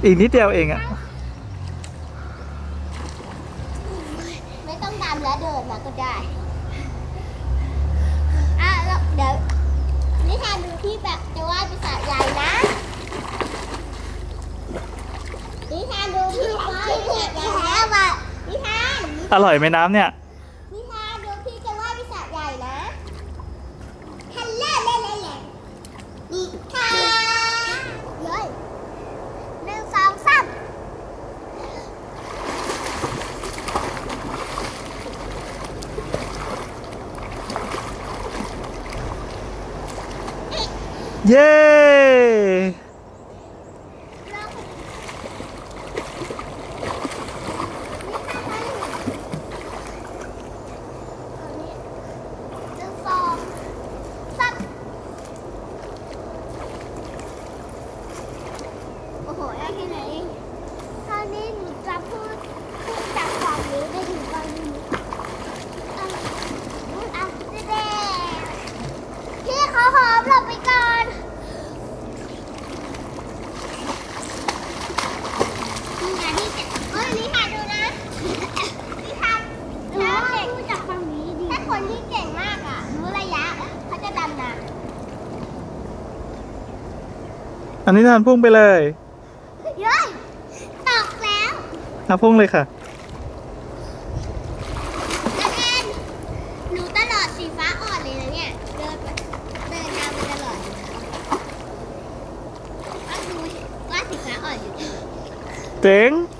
อีกนิดเดียวเองอะไม่ต้องดำแล้วเดินมาก็ได้แล้วเดี๋ยวนิทานดูที่แบบจะว่าปีศาจใหญ่นะนิทานดูที่ว่าปีศาจใหญ่แล้วว่ะนิทานอร่อยไหมน้ำเนี่ยนิทานดูที่จะว่าปีศาจใหญ่นะฮัลโหลเล่นนิทานเย้ย1 2 3 เย้โอ้โหได้แค่ไหนตอนนี้หนูจะพูดจากฝั่งนี้ไปถึงฝั่งนี้เด็กพี่เขาหอมหลบไปก่อนนี่ไงที่จะนี่ค่ะดูนะนี่ค่ะแล้วพูดจากฝั่งนี้ดีถ้าคนที่เก่งมากอ่ะรู้ระยะเขาจะดำน้ำอันนี้ทานพุ่งไปเลยเย้ยตกแล้วพุ่งเลยค่ะแล้วแทนหนูตลอดสีฟ้าอ่อนเลยนะเนี่ยเดินทางมาตลอดก็ดูว่าสีฟ้าอ่อนอยู่เจ๋ง